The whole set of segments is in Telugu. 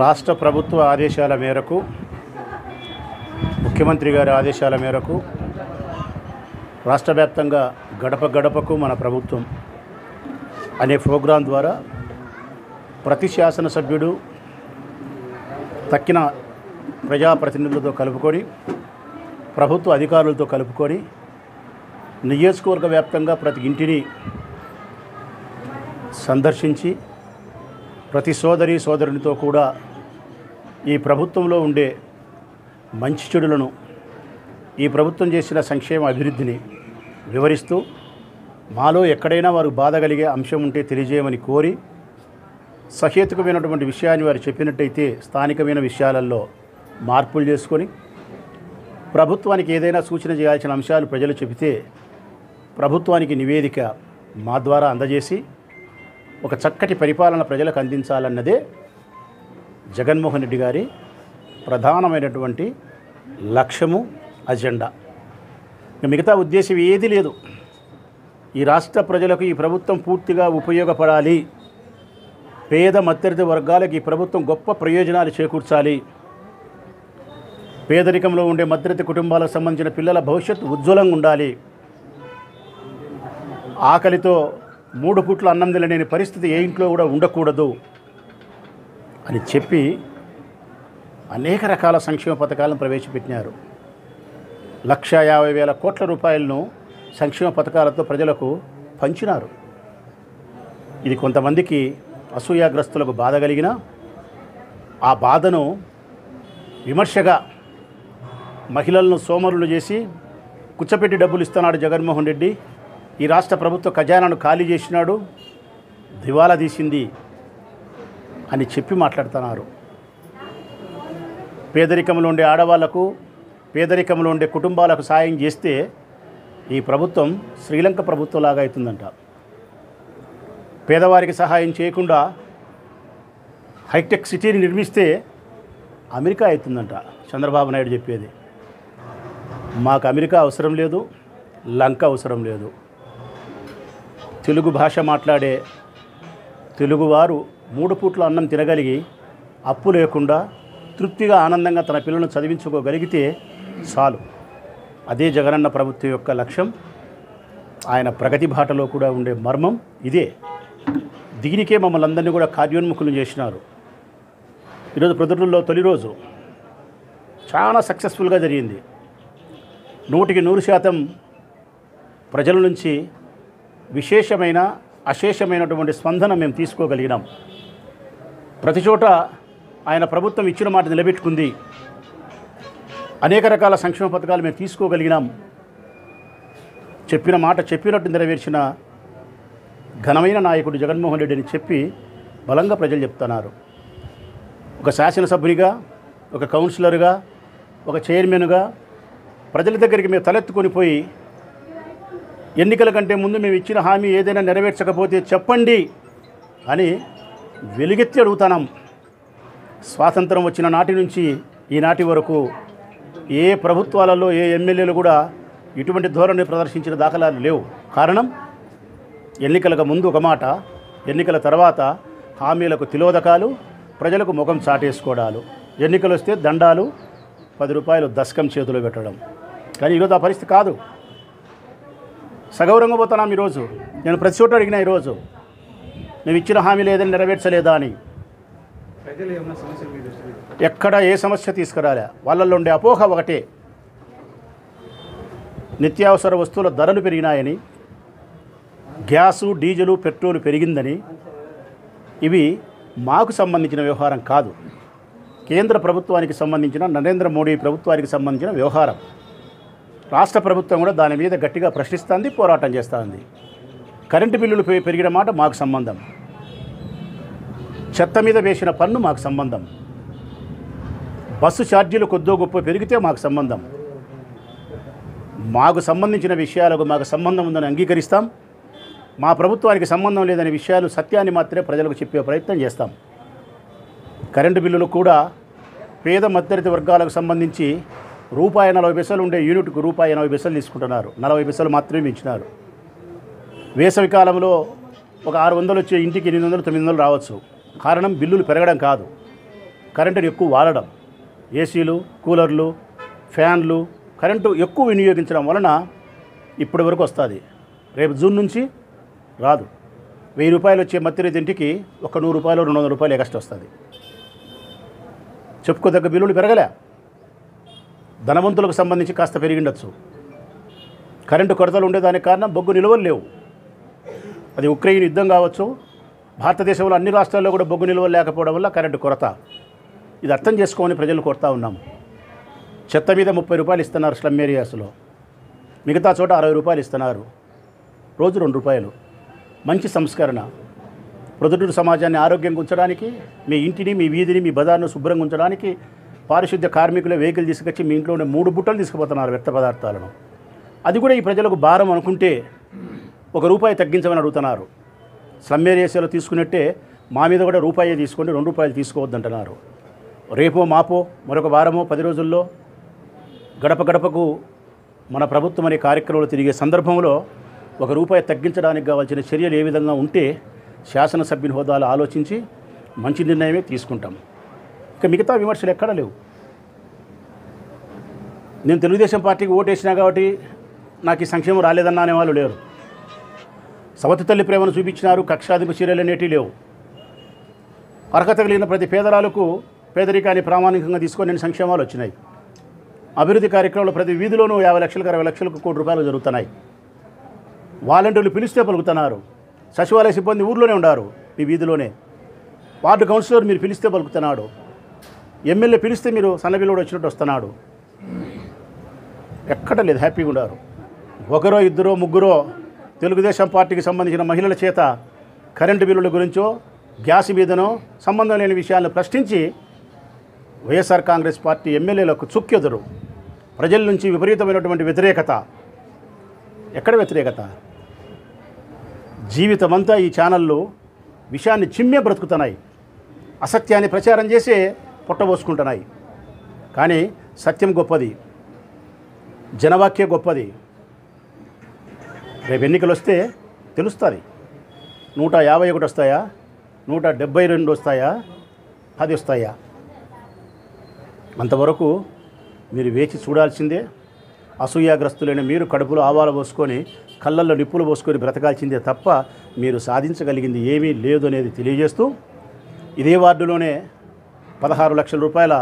రాష్ట్ర ప్రభుత్వ ఆదేశాల మేరకు, ముఖ్యమంత్రి గారి ఆదేశాల మేరకు రాష్ట్ర వ్యాప్తంగా గడప గడపకు మన ప్రభుత్వం అనే ప్రోగ్రాం ద్వారా ప్రతి శాసనసభ్యుడు తక్కిన ప్రజాప్రతినిధులతో కలుపుకొని, ప్రభుత్వ అధికారులతో కలుపుకొని నియోజకవర్గ వ్యాప్తంగా ప్రతి ఇంటిని సందర్శించి ప్రతి సోదరునితో కూడా ఈ ప్రభుత్వంలో ఉండే మంచి చెడులను, ఈ ప్రభుత్వం చేసిన సంక్షేమ అభివృద్ధిని వివరిస్తూ మాలో ఎక్కడైనా వారు బాధ కలిగే అంశం ఉంటే తెలియజేయమని కోరి, సహేతుకమైనటువంటి విషయాన్ని వారు చెప్పినట్టయితే స్థానికమైన విషయాలలో మార్పులు చేసుకొని, ప్రభుత్వానికి ఏదైనా సూచన చేయాల్సిన అంశాలు ప్రజలు చెబితే ప్రభుత్వానికి నివేదిక మా ద్వారా అందజేసి ఒక చక్కటి పరిపాలన ప్రజలకు అందించాలన్నదే జగన్మోహన్ రెడ్డి గారి ప్రధానమైనటువంటి లక్ష్యము, అజెండా. మిగతా ఉద్దేశం ఏదీ లేదు. ఈ రాష్ట్ర ప్రజలకు ఈ ప్రభుత్వం పూర్తిగా ఉపయోగపడాలి, పేద మధ్యతరగతి వర్గాలకు ఈ ప్రభుత్వం గొప్ప ప్రయోజనాలు చేకూర్చాలి, పేదరికంలో ఉండే మధ్యతరగతి కుటుంబాలకు సంబంధించిన పిల్లల భవిష్యత్తు ఉజ్వలంగా ఉండాలి, ఆకలితో 3 పూట్ల అన్నం తినలేని పరిస్థితి ఏ ఇంట్లో కూడా ఉండకూడదు అని చెప్పి అనేక రకాల సంక్షేమ పథకాలను ప్రవేశపెట్టినారు. 1,50,000 కోట్ల రూపాయలను సంక్షేమ పథకాలతో ప్రజలకు పంచినారు. ఇది కొంతమందికి అసూయాగ్రస్తులకు బాధ కలిగిన ఆ బాధను విమర్శగా మహిళలను సోమరులు చేసి కుచ్చపెట్టి డబ్బులు ఇస్తున్నాడు జగన్మోహన్ రెడ్డి, ఈ రాష్ట్ర ప్రభుత్వ ఖజానాను ఖాళీ చేసినాడు, దివాలా తీసింది అని చెప్పి మాట్లాడుతున్నారు. పేదరికంలో ఉండే ఆడవాళ్లకు, పేదరికంలో ఉండే కుటుంబాలకు సాయం చేస్తే ఈ ప్రభుత్వం శ్రీలంక ప్రభుత్వంలాగా అవుతుందంట. పేదవారికి సహాయం చేయకుండా హైటెక్ సిటీని నిర్మిస్తే అమెరికా అవుతుందంట చంద్రబాబు నాయుడు చెప్పేది. మాకు అమెరికా అవసరం లేదు, లంక అవసరం లేదు. తెలుగు భాష మాట్లాడే తెలుగువారు 3 పూట్ల అన్నం తినగలిగి అప్పు లేకుండా తృప్తిగా ఆనందంగా తన పిల్లలను చదివించుకోగలిగితే చాలు. అదే జగనన్న ప్రభుత్వం యొక్క లక్ష్యం. ఆయన ప్రగతి బాటలో కూడా ఉండే మర్మం ఇదే. దీనికే మమ్మల్ని అందరినీ కూడా కార్యోన్ముఖులు చేసినారు. ఈరోజు ప్రొద్దుటూరులో తొలి రోజు చాలా సక్సెస్ఫుల్గా జరిగింది. 100% ప్రజల నుంచి విశేషమైన అశేషమైనటువంటి స్పందన మేము తీసుకోగలిగినాం. ప్రతి చోట ఆయన ప్రభుత్వం ఇచ్చిన మాట నిలబెట్టుకుంది. అనేక రకాల సంక్షేమ పథకాలు మేము తీసుకోగలిగినాం. చెప్పిన మాట చెప్పినట్టు నెరవేర్చిన ఘనమైన నాయకుడు జగన్మోహన్ రెడ్డి అని చెప్పి బలంగా ప్రజలు చెప్తున్నారు. ఒక శాసనసభ్యునిగా, ఒక కౌన్సిలర్గా, ఒక చైర్మన్గా ప్రజల దగ్గరికి మేము తలెత్తుకొని పోయి ఎన్నికల కంటే ముందు మేము ఇచ్చిన హామీ ఏదైనా నెరవేర్చకపోతే చెప్పండి అని వెలుగెత్తి అడుగుతున్నాం. స్వాతంత్రం వచ్చిన నాటి నుంచి ఈనాటి వరకు ఏ ప్రభుత్వాలలో ఏ ఎమ్మెల్యేలు కూడా ఇటువంటి ధోరణి ప్రదర్శించిన దాఖలాలు లేవు. కారణం, ఎన్నికలకు ముందు ఒక మాట, ఎన్నికల తర్వాత హామీలకు తిలోదకాలు, ప్రజలకు ముఖం చాటేసుకోవడాలు, ఎన్నికలు వస్తే దండాలు, 10 రూపాయలు దశకం చేతిలో పెట్టడం. కానీ ఈరోజు ఆ పరిస్థితి కాదు. సగౌరవంగా పోతున్నాం. ఈరోజు నేను ప్రతి చోట అడిగినా, ఈరోజు మేము ఇచ్చిన హామీలు ఏదైనా నెరవేర్చలేదా అని. ఎక్కడ ఏ సమస్య తీసుకురాలే. వాళ్ళల్లో ఉండే అపోహ ఒకటే, నిత్యావసర వస్తువుల ధరలు పెరిగినాయని, గ్యాసు, డీజిలు, పెట్రోలు పెరిగిందని. ఇవి మాకు సంబంధించిన వ్యవహారం కాదు, కేంద్ర ప్రభుత్వానికి సంబంధించిన, నరేంద్ర మోడీ ప్రభుత్వానికి సంబంధించిన వ్యవహారం. రాష్ట్ర ప్రభుత్వం కూడా దాని మీద గట్టిగా ప్రశ్నిస్తుంది, పోరాటం చేస్తుంది. కరెంటు బిల్లులు పెరిగిన మాట మాకు సంబంధం, చెత్త మీద వేసిన పన్ను మాకు సంబంధం, బస్సు ఛార్జీలు కొద్దో గొప్ప పెరిగితే మాకు సంబంధం. మాకు సంబంధించిన విషయాలకు మాకు సంబంధం ఉందని అంగీకరిస్తాం. మా ప్రభుత్వానికి సంబంధం లేదనే విషయాలు, సత్యాన్ని మాత్రమే ప్రజలకు చెప్పే ప్రయత్నం చేస్తాం. కరెంటు బిల్లులు కూడా పేద మధ్యతరగతి వర్గాలకు సంబంధించి ₹40 ఉండే యూనిట్కు ₹80 తీసుకుంటున్నారు. 40 పైసలు మాత్రమే పెంచినారు. వేసవి కాలంలో ఒక 600 వచ్చే ఇంటికి 800, 900 రావచ్చు. కారణం బిల్లులు పెరగడం కాదు, కరెంటుని ఎక్కువ వాడడం, ఏసీలు, కూలర్లు, ఫ్యాన్లు, కరెంటు ఎక్కువ వినియోగించడం వలన ఇప్పటి వరకు వస్తుంది. రేపు జూన్ నుంచి రాదు. 1000 రూపాయలు వచ్చే మధ్యతరగతి ఇంటికి ఒక 100 రూపాయలు 200 రూపాయలు ఎక్స్ట్రా వస్తుంది. చెప్పుకోదగ్గ బిల్లులు పెరగలే. ధనవంతులకు సంబంధించి కాస్త పెరిగిండొచ్చు. కరెంటు కొరతలు ఉండేదానికి కారణం బొగ్గు నిల్వలు లేవు. అది ఉక్రెయిన్ యుద్ధం కావచ్చు, భారతదేశంలో అన్ని రాష్ట్రాల్లో కూడా బొగ్గు నిల్వలు లేకపోవడం వల్ల కరెంటు కొరత. ఇది అర్థం చేసుకోమని ప్రజలు కోరుతా ఉన్నాం. చెత్త మీద 30 రూపాయలు ఇస్తున్నారు స్లమ్ ఏరియాస్లో, మిగతా చోట 60 రూపాయలు ఇస్తున్నారు. రోజు 2 రూపాయలు. మంచి సంస్కరణ. ప్రొద్దుటూరు సమాజాన్ని ఆరోగ్యంగా ఉంచడానికి, మీ ఇంటిని, మీ వీధిని, మీ బజార్ను శుభ్రంగా ఉంచడానికి పారిశుద్ధ్య కార్మికుల వెహికల్ తీసుకొచ్చి మీ ఇంట్లోనే 3 బుట్టలు తీసుకుపోతున్నారు వ్యర్థ పదార్థాలను. అది కూడా ఈ ప్రజలకు భారం అనుకుంటే ₹1 తగ్గించమని అడుగుతున్నారు. స్లమ్ ఏరియాస్లో తీసుకున్నట్టే మా మీద కూడా రూపాయే తీసుకోండి, ₹2 తీసుకోవద్దంటున్నారు. రేపో మాపో మరొక వారమో 10 రోజుల్లో గడప గడపకు మన ప్రభుత్వం అనే కార్యక్రమాలు తిరిగే సందర్భంలో ₹1 తగ్గించడానికి కావాల్సిన చర్యలు ఏ విధంగా ఉంటే శాసనసభ్యుని హోదాలో ఆలోచించి మంచి నిర్ణయమే తీసుకుంటాం. ఇక మిగతా విమర్శలు ఎక్కడా లేవు. నేను తెలుగుదేశం పార్టీకి ఓటేసినా కాబట్టి నాకు ఈ సంక్షేమం రాలేదన్నా అనేవాళ్ళు లేరు. సవతి తల్లి ప్రేమను చూపించినారు. కక్షాధిప చర్యలు అనేటివి లేవు. అర్హత కలిగిన ప్రతి పేదరాలకు పేదరికాన్ని ప్రామాణికంగా తీసుకొని నేను సంక్షేమాలు వచ్చినాయి. అభివృద్ధి కార్యక్రమాలు ప్రతి వీధిలోనూ 50 లక్షలకు 60 లక్షలకు ₹1 జరుగుతున్నాయి. వాలంటీర్లు పిలిస్తే పలుకుతున్నారు. సచివాలయ సిబ్బంది ఊర్లోనే ఉన్నారు, మీ వీధిలోనే. వార్డు కౌన్సిలర్ మీరు పిలిస్తే పలుకుతున్నాడు. ఎమ్మెల్యే పిలిస్తే మీరు సన్నబిల్లుడు వచ్చినట్టు వస్తున్నాడు. ఎక్కడ లేదు, హ్యాపీగా ఉన్నారు. ఒకరో ఇద్దరో ముగ్గురో తెలుగుదేశం పార్టీకి సంబంధించిన మహిళల చేత కరెంటు బిల్లుల గురించో గ్యాస్ మీదనో సంబంధం లేని విషయాలను ప్రశ్నించి వైఎస్ఆర్ కాంగ్రెస్ పార్టీ ఎమ్మెల్యేలకు చుక్కెదురు. ప్రజల నుంచి విపరీతమైనటువంటి వ్యతిరేకత. ఎక్కడ వ్యతిరేకత? జీవితమంతా ఈ ఛానళ్ళు విషయాన్ని చిమ్మే బ్రతుకుతున్నాయి. అసత్యాన్ని ప్రచారం చేసే పొట్టబోసుకుంటున్నాయి. కానీ సత్యం గొప్పది, జనవాక్య గొప్పది. రేపు ఎన్నికలు వస్తే తెలుస్తుంది. 151 వస్తాయా, 172 వస్తాయా, 10 వస్తాయా? అంతవరకు మీరు వేచి చూడాల్సిందే. అసూయాగ్రస్తులైన మీరు కడుపులో ఆవాలు పోసుకొని కళ్ళల్లో నిప్పులు పోసుకొని బ్రతకాల్సిందే తప్ప మీరు సాధించగలిగింది ఏమీ లేదు అనేది తెలియజేస్తూ, ఇదే వార్డులోనే 16 లక్షల రూపాయల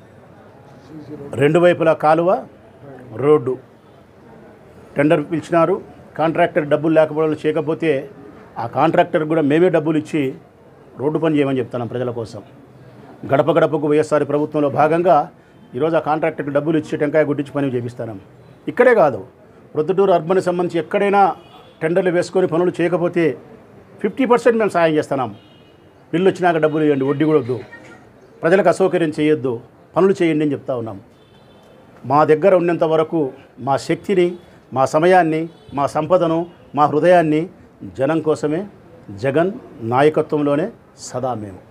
2 వైపులా కాలువ, రోడ్డు టెండర్ పిలిచినారు. కాంట్రాక్టర్ డబ్బులు లేకపోవడం చేయకపోతే ఆ కాంట్రాక్టర్ కూడా మేమే డబ్బులు ఇచ్చి రోడ్డు పని చేయమని చెప్తున్నాం ప్రజల కోసం. గడప గడపకు వైఎస్ఆర్ ప్రభుత్వంలో భాగంగా ఈరోజు ఆ కాంట్రాక్టర్కి డబ్బులు ఇచ్చి టెంకాయ గుడ్డించి పని చేపిస్తాం. ఇక్కడే కాదు, ప్రొద్దుటూరు అర్బన్ సంబంధించి ఎక్కడైనా టెండర్లు వేసుకొని పనులు చేయకపోతే 50% మేము సాయం చేస్తున్నాం. బిల్లు వచ్చినాక డబ్బులు ఇవ్వండి, వడ్డీ కూడా వద్దు, ప్రజలకు అసౌకర్యం చేయొద్దు, పనులు చేయండి అని చెప్తా ఉన్నాం. మా దగ్గర ఉన్నంత వరకు మా శక్తిని, మా సమయాన్ని, మా సంపదను, మా హృదయాన్ని జనం కోసమే, జగన్ నాయకత్వంలోనే సదా మేము